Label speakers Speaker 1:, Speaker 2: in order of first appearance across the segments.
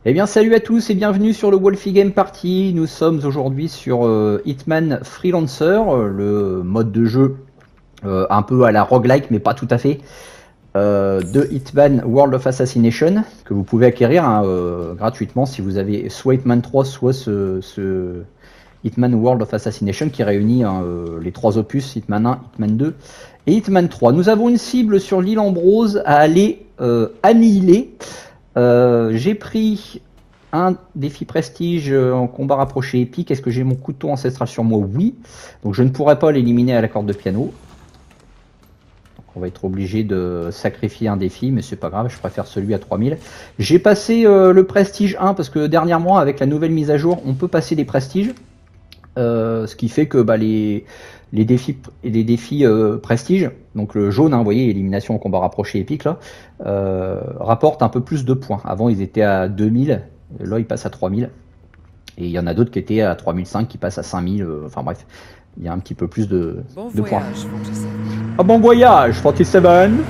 Speaker 1: Eh bien salut à tous et bienvenue sur le Wolfie Game Party. Nous sommes aujourd'hui sur Hitman Freelancer, le mode de jeu un peu à la roguelike mais pas tout à fait, de Hitman World of Assassination, que vous pouvez acquérir hein, gratuitement si vous avez soit Hitman 3 soit ce Hitman World of Assassination qui réunit hein, les trois opus, Hitman 1, Hitman 2 et Hitman 3. Nous avons une cible sur l'île Ambrose à aller annihiler. J'ai pris un défi prestige en combat rapproché épique. Est-ce que j'ai mon couteau ancestral sur moi? Oui. Donc je ne pourrai pas l'éliminer à la corde de piano. Donc on va être obligé de sacrifier un défi, mais c'est pas grave, je préfère celui à 3000. J'ai passé le prestige 1 parce que dernièrement, avec la nouvelle mise à jour, on peut passer des prestiges. Ce qui fait que bah, les défis prestige, donc le jaune, hein, vous voyez, élimination en combat rapproché épique, là, rapportent un peu plus de points. Avant, ils étaient à 2000, là, ils passent à 3000. Et il y en a d'autres qui étaient à 3005, qui passent à 5000. Enfin bref, il y a un petit peu plus de points. Ah, bon voyage, 47.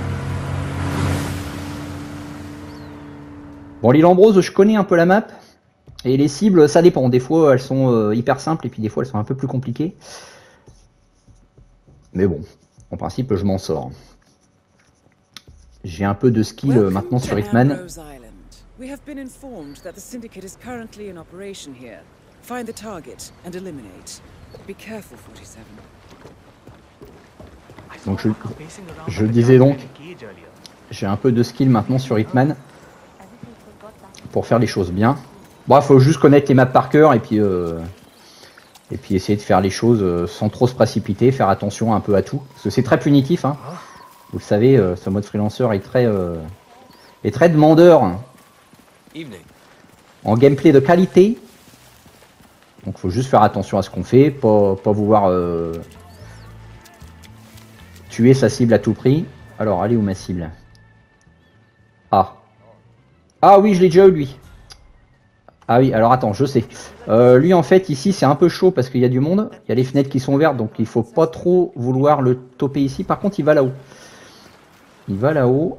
Speaker 1: Bon, l'île Ambrose, je connais un peu la map. Et les cibles, ça dépend. Des fois, elles sont hyper simples et puis des fois, elles sont un peu plus compliquées. Mais bon, en principe, je m'en sors. J'ai un peu de skill maintenant sur Hitman.
Speaker 2: We have been informed that the syndicate is currently in operation here. Find the target and eliminate. Be careful, 47.
Speaker 1: Donc je disais donc, j'ai un peu de skill maintenant sur Hitman pour faire les choses bien. Bon, faut juste connaître les maps par cœur et puis essayer de faire les choses sans trop se précipiter, faire attention un peu à tout. Parce que c'est très punitif, hein. Vous le savez, ce mode freelancer est très demandeur en gameplay de qualité. Donc faut juste faire attention à ce qu'on fait, pas vouloir tuer sa cible à tout prix. Alors, allez où ma cible? Ah. Ah oui, je l'ai déjà eu lui. Ah oui, alors attends, je sais. Lui en fait ici c'est un peu chaud parce qu'il y a du monde. Il y a les fenêtres qui sont ouvertes donc il faut pas trop vouloir le toper ici. Par contre il va là-haut. Il va là-haut.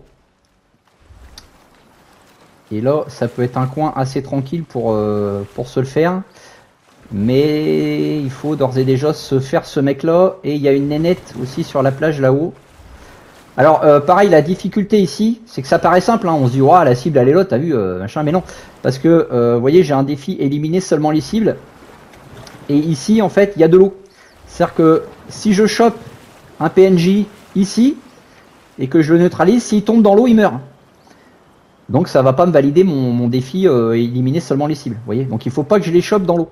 Speaker 1: Et là ça peut être un coin assez tranquille pour se le faire. Mais il faut d'ores et déjà se faire ce mec là. Et il y a une nénette aussi sur la plage là-haut. Alors pareil, la difficulté ici, c'est que ça paraît simple, hein. On se dit, oh, la cible elle est là, t'as vu, machin, mais non. Parce que, vous voyez, j'ai un défi éliminer seulement les cibles. Et ici, en fait, il y a de l'eau. C'est-à-dire que si je chope un PNJ ici, et que je le neutralise, s'il tombe dans l'eau, il meurt. Donc ça va pas me valider mon défi éliminer seulement les cibles, vous voyez. Donc il faut pas que je les chope dans l'eau.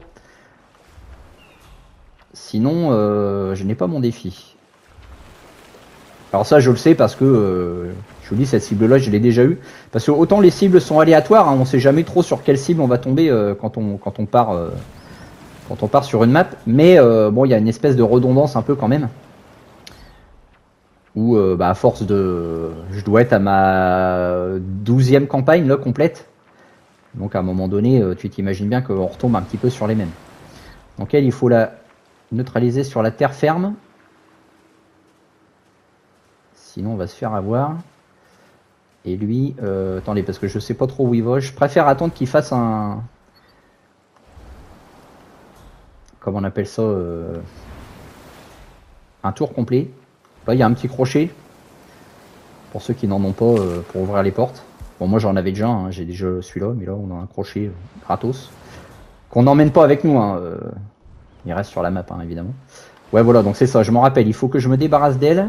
Speaker 1: Sinon, je n'ai pas mon défi. Alors ça je le sais parce que je vous dis cette cible là je l'ai déjà eu. Parce que autant les cibles sont aléatoires, hein, on sait jamais trop sur quelle cible on va tomber quand on part sur une map. Mais bon il y a une espèce de redondance un peu quand même. Où bah, à force de... Je dois être à ma 12e campagne là complète. Donc à un moment donné tu t'imagines bien qu'on retombe un petit peu sur les mêmes. Donc elle il faut la neutraliser sur la terre ferme. Sinon on va se faire avoir. Et lui, attendez parce que je sais pas trop où il va. Je préfère attendre qu'il fasse un... Comment on appelle ça un tour complet. Là il y a un petit crochet. Pour ceux qui n'en ont pas pour ouvrir les portes. Bon moi j'en avais déjà, hein, j'ai déjà celui-là. Mais là on a un crochet gratos. Qu'on n'emmène pas avec nous. Hein, il reste sur la map hein, évidemment. Ouais voilà donc c'est ça, je m'en rappelle. Il faut que je me débarrasse d'elle.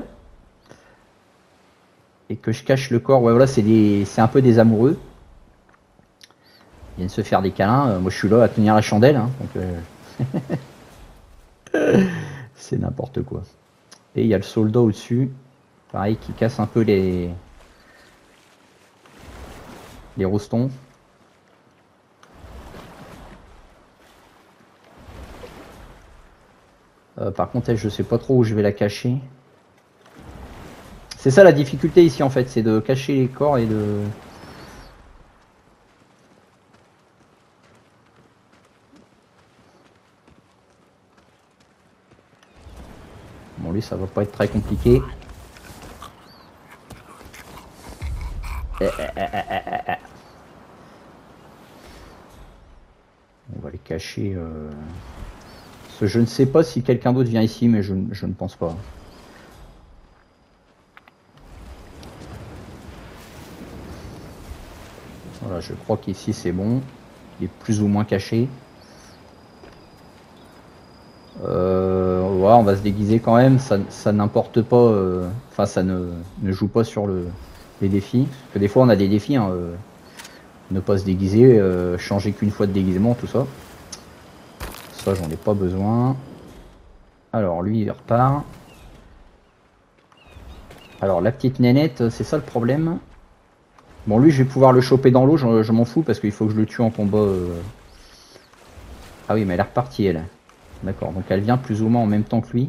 Speaker 1: Et que je cache le corps. Ouais voilà c'est un peu des amoureux. Ils viennent se faire des câlins. Moi je suis là à tenir la chandelle. Hein, donc c'est n'importe quoi. Et il y a le soldat au-dessus. Pareil qui casse un peu les rostons. Par contre elle, je sais pas trop où je vais la cacher. C'est ça la difficulté ici en fait, c'est de cacher les corps et de... Bon lui ça va pas être très compliqué. On va les cacher. Parce que je ne sais pas si quelqu'un d'autre vient ici, mais je ne pense pas. Voilà, je crois qu'ici c'est bon. Il est plus ou moins caché. Ouais, on va se déguiser quand même. Ça n'importe pas. Enfin, ça ne joue pas sur les défis. Parce que des fois, on a des défis. Hein, ne pas se déguiser, changer qu'une fois de déguisement, tout ça. Ça, j'en ai pas besoin. Alors, lui, il repart. Alors, la petite nénette, c'est ça le problème. Bon, lui, je vais pouvoir le choper dans l'eau. Je m'en fous parce qu'il faut que je le tue en combat. Ah oui, mais elle est repartie, elle. D'accord, donc elle vient plus ou moins en même temps que lui.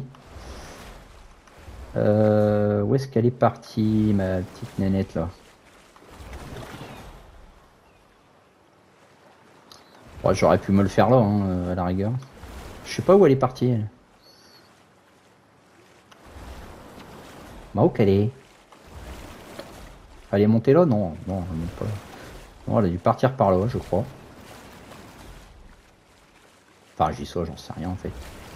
Speaker 1: Où est-ce qu'elle est partie, ma petite nénette, là? Ouais, j'aurais pu me le faire là, hein, à la rigueur. Je sais pas où elle est partie, elle. Bah, où qu'elle est? Elle est montée là? Non, non, elle monte pas là. Non, elle a dû partir par là, je crois. Enfin, j'y sois, j'en sais rien, en fait.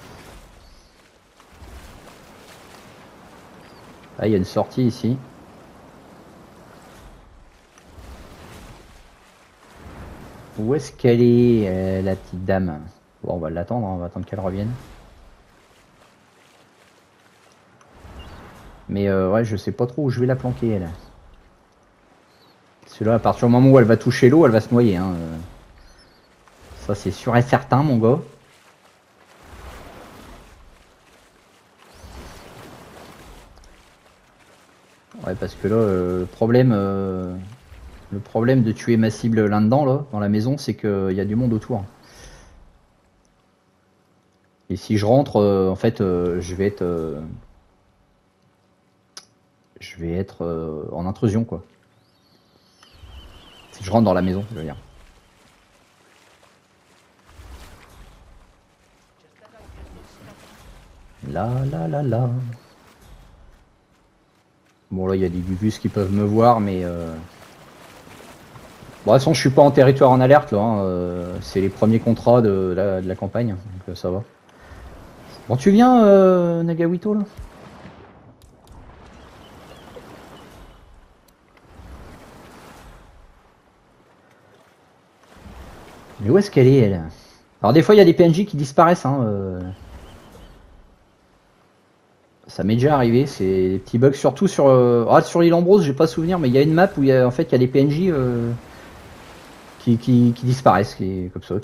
Speaker 1: Ah, il y a une sortie ici. Où est-ce qu'elle est, la petite dame? Bon, on va l'attendre, hein, on va attendre qu'elle revienne. Mais ouais, je sais pas trop où je vais la planquer, elle. Parce que là, à partir du moment où elle va toucher l'eau, elle va se noyer. Hein. Ça, c'est sûr et certain, mon gars. Ouais, parce que là, le problème de tuer ma cible là-dedans, là, dans la maison, c'est qu'il y a du monde autour. Et si je rentre, en fait, je vais être en intrusion, quoi. Si je rentre dans la maison, je veux dire. Là, là, là, là. Bon, là, il y a des gugus qui peuvent me voir, mais... Bon, de toute façon, je suis pas en territoire en alerte, là. Hein. C'est les premiers contrats de la campagne, donc ça va. Bon, tu viens, Nagawito, là? Mais où est-ce qu'elle est, elle? Alors, des fois, il y a des PNJ qui disparaissent, hein. Ça m'est déjà arrivé, c'est des petits bugs, surtout sur l'île Ambrose, j'ai pas souvenir, mais il y a une map où en fait, il y a des PNJ qui disparaissent, comme ça,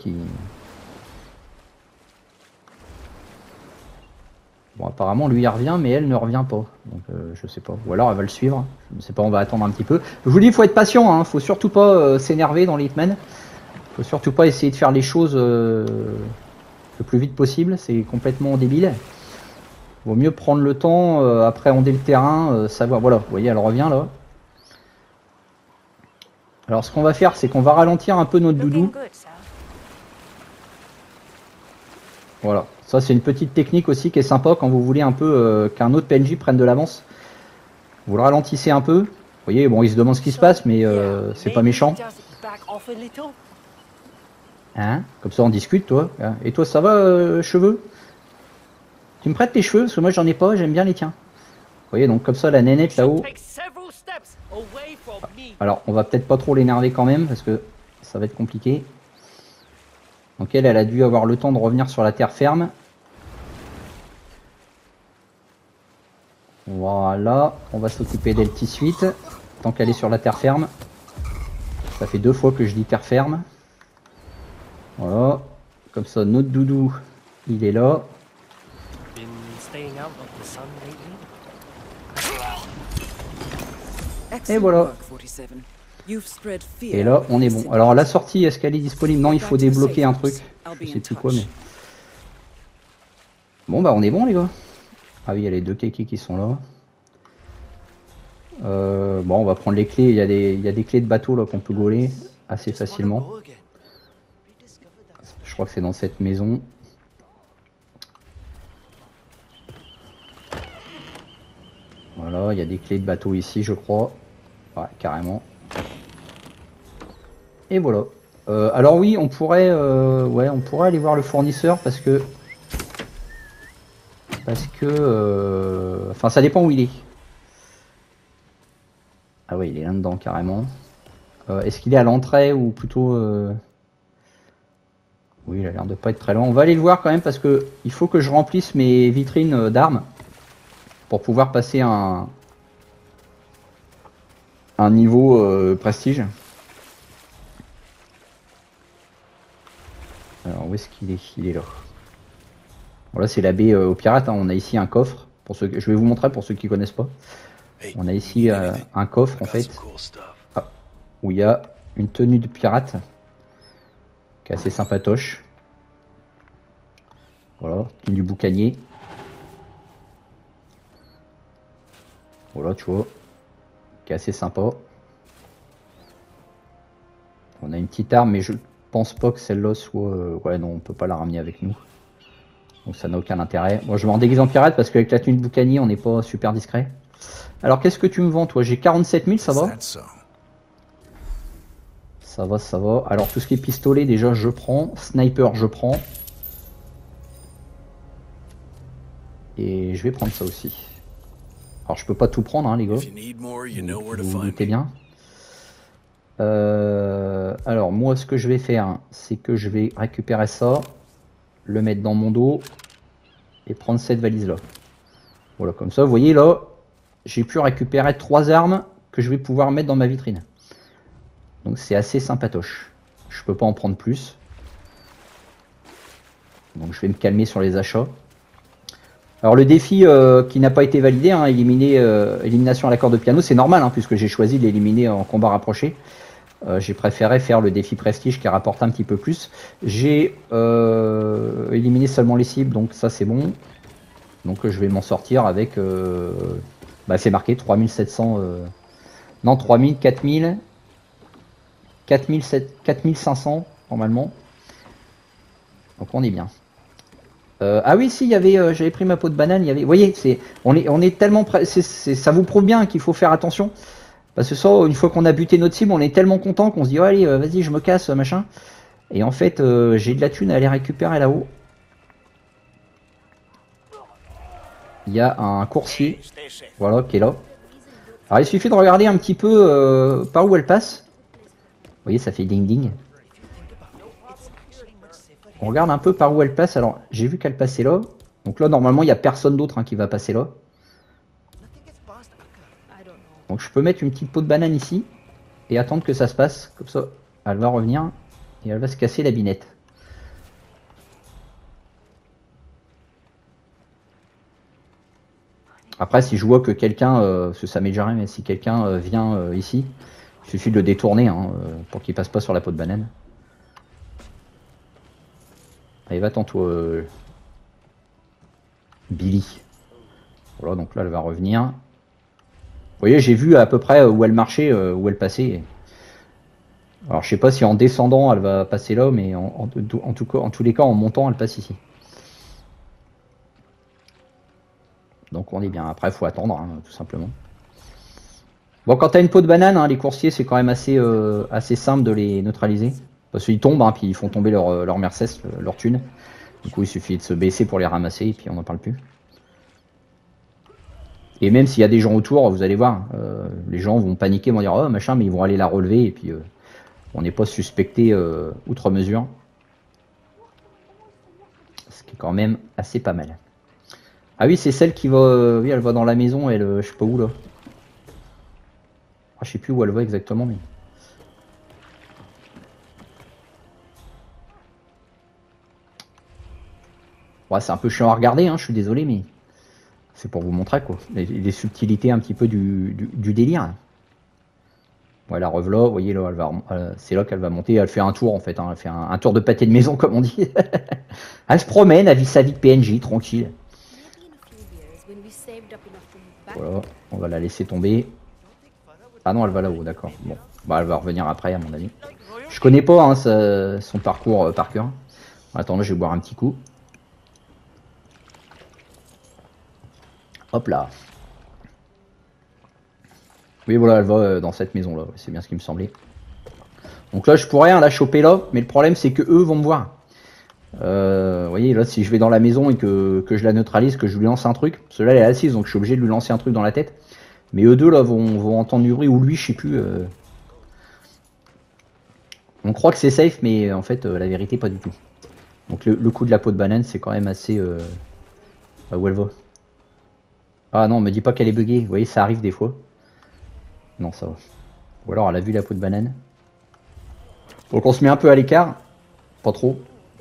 Speaker 1: Bon, apparemment, lui, il revient, mais elle ne revient pas. Donc, je sais pas. Ou alors, elle va le suivre. Je ne sais pas, on va attendre un petit peu. Je vous dis, il faut être patient, hein. Faut surtout pas s'énerver dans les Hitman. Faut surtout pas essayer de faire les choses le plus vite possible. C'est complètement débile. Vaut mieux prendre le temps, appréhender le terrain, savoir. Voilà, vous voyez, elle revient là. Alors, ce qu'on va faire, c'est qu'on va ralentir un peu notre doudou. Voilà, ça c'est une petite technique aussi qui est sympa quand vous voulez un peu qu'un autre PNJ prenne de l'avance. Vous le ralentissez un peu. Vous voyez, bon, il se demande ce qui se passe, mais c'est pas méchant. Hein? Comme ça on discute, toi. Et toi, ça va, cheveux? Tu me prêtes tes cheveux? Parce que moi j'en ai pas, j'aime bien les tiens. Vous voyez, donc comme ça, la nénette là-haut. Alors, on va peut-être pas trop l'énerver quand même, parce que ça va être compliqué. Donc elle a dû avoir le temps de revenir sur la terre ferme. Voilà, on va s'occuper d'elle tout de suite, tant qu'elle est sur la terre ferme. Ça fait 2 fois que je dis terre ferme. Voilà, comme ça notre doudou, il est là. Et voilà. Et là, on est bon. Alors la sortie, est-ce qu'elle est disponible? Non, il faut débloquer un truc. Je sais plus quoi, mais... Bon, bah on est bon, les gars. Ah oui, il y a les 2 kékis qui sont là. Bon, on va prendre les clés. Il y a des clés de bateau là qu'on peut gauler assez facilement. Je crois que c'est dans cette maison. Voilà, il y a des clés de bateau ici, je crois. Ouais, carrément. Et voilà. Alors oui, on pourrait, ouais, on pourrait aller voir le fournisseur parce que, enfin, ça dépend où il est. Ah oui, il est là-dedans carrément. Est-ce qu'il est à l'entrée ou plutôt oui, il a l'air de pas être très loin. On va aller le voir quand même parce que il faut que je remplisse mes vitrines d'armes pour pouvoir passer un niveau prestige. Alors où est-ce qu'il est? Il est là. Voilà, c'est la baie aux pirates. Hein. On a ici un coffre. Pour ceux que... Je vais vous montrer pour ceux qui connaissent pas. On a ici un coffre en fait, où il y a une tenue de pirate qui est assez sympatoche. Voilà, tenue du boucanier. Voilà, tu vois, qui est assez sympa. On a une petite arme, mais je pense pas que celle-là soit... ouais, non, on peut pas la ramener avec nous. Donc ça n'a aucun intérêt. Moi, je m'en déguise en pirate parce qu'avec la tenue de boucanier, on n'est pas super discret. Alors, qu'est-ce que tu me vends, toi? J'ai 47 000, ça va? Ça va, ça va. Alors, tout ce qui est pistolet, déjà, je prends. Sniper, je prends. Et je vais prendre ça aussi. Alors, je peux pas tout prendre, hein, les gars. Vous doutez bien. Alors, moi, ce que je vais faire, c'est que je vais récupérer ça, le mettre dans mon dos et prendre cette valise-là. Voilà, comme ça, vous voyez, là, j'ai pu récupérer 3 armes que je vais pouvoir mettre dans ma vitrine. Donc, c'est assez sympatoche. Je peux pas en prendre plus. Donc, je vais me calmer sur les achats. Alors, le défi qui n'a pas été validé, hein, élimination à l'accord de piano, c'est normal, hein, puisque j'ai choisi de l'éliminer en combat rapproché. J'ai préféré faire le défi prestige qui rapporte un petit peu plus. J'ai éliminé seulement les cibles, donc ça c'est bon. Donc je vais m'en sortir avec... bah, c'est marqué 3700... non, 3000, 4000... 4500 normalement. Donc on est bien. Ah oui, si, il y avait, j'avais pris ma peau de banane. Il y avait, vous voyez, on est tellement... ça vous prouve bien qu'il faut faire attention. Parce que ça, une fois qu'on a buté notre cible, on est tellement content qu'on se dit oh, allez, vas-y, je me casse, machin. Et en fait, j'ai de la thune à aller récupérer là-haut. Il y a un coursier, voilà, qui est là. Alors il suffit de regarder un petit peu par où elle passe. Vous voyez, ça fait ding ding. On regarde un peu par où elle passe. Alors, j'ai vu qu'elle passait là. Donc là, normalement, il n'y a personne d'autre hein, qui va passer là. Donc je peux mettre une petite peau de banane ici et attendre que ça se passe. Comme ça, elle va revenir et elle va se casser la binette. Après, si je vois que quelqu'un, parce que ça m'est déjà arrivé, mais si quelqu'un vient ici, il suffit de le détourner hein, pour qu'il passe pas sur la peau de banane. Allez, va-t'en toi, Billy. Voilà, donc là, elle va revenir. Vous voyez, j'ai vu à peu près où elle marchait, où elle passait. Alors, je sais pas si en descendant, elle va passer là, mais en tous les cas, en montant, elle passe ici. Donc, on est bien. Après, il faut attendre, hein, tout simplement. Bon, quand tu as une peau de banane, hein, les coursiers, c'est quand même assez simple de les neutraliser. Parce qu'ils tombent, hein, puis ils font tomber leur Mercedes, leur thune. Du coup, il suffit de se baisser pour les ramasser, et puis on n'en parle plus. Et même s'il y a des gens autour, vous allez voir, les gens vont paniquer, vont dire oh machin, mais ils vont aller la relever, et puis on n'est pas suspecté outre mesure. Ce qui est quand même assez pas mal. Ah oui, c'est celle qui va... oui, elle va dans la maison, elle, je sais pas où là. Ah, je sais plus où elle va exactement, mais... Ouais, c'est un peu chiant à regarder, hein, je suis désolé, mais... C'est pour vous montrer, quoi. Les subtilités un petit peu du délire. Ouais, la revela, vous voyez, là, c'est là qu'elle va monter. Elle fait un tour, en fait. Hein, elle fait un tour de pâté de maison, comme on dit. Elle se promène, elle vit sa vie de PNJ, tranquille. Voilà, on va la laisser tomber. Ah non, elle va là-haut, d'accord. Bon, bah, elle va revenir après, à mon avis. Je connais pas hein, son parcours par cœur. Attends, je vais boire un petit coup. Hop là. Oui, voilà, elle va dans cette maison-là. C'est bien ce qui me semblait. Donc là, je pourrais la choper là, mais le problème, c'est que eux vont me voir. Vous voyez, là, si je vais dans la maison et que je la neutralise, que je lui lance un truc, celle-là, elle est assise, donc je suis obligé de lui lancer un truc dans la tête. Mais eux deux, là, vont entendre du bruit, ou lui, je sais plus. On croit que c'est safe, mais en fait, la vérité, pas du tout. Donc le coup de la peau de banane, c'est quand même assez... où elle va. Ah non, me dis pas qu'elle est buggée. Vous voyez, ça arrive des fois. Non, ça va. Ou alors, elle a vu la peau de banane. Donc on se met un peu à l'écart. Pas trop.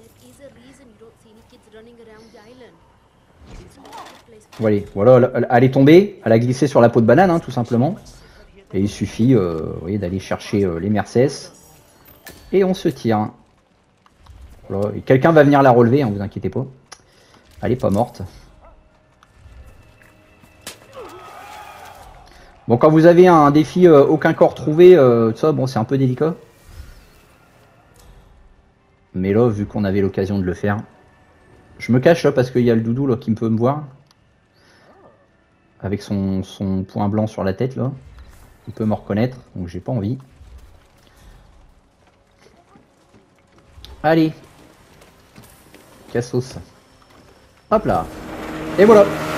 Speaker 1: Voilà, elle est tombée. Elle a glissé sur la peau de banane, hein, tout simplement. Et il suffit vous voyez, d'aller chercher les Mercedes. Et on se tire. Voilà. Quelqu'un va venir la relever, hein, vous inquiétez pas. Elle est pas morte. Bon, quand vous avez un défi aucun corps trouvé, ça, bon, c'est un peu délicat. Mais là, vu qu'on avait l'occasion de le faire, je me cache là parce qu'il y a le doudou là qui peut me voir. Avec son point blanc sur la tête là. Il peut me reconnaître, donc j'ai pas envie. Allez. Cassos. Hop là. Et voilà.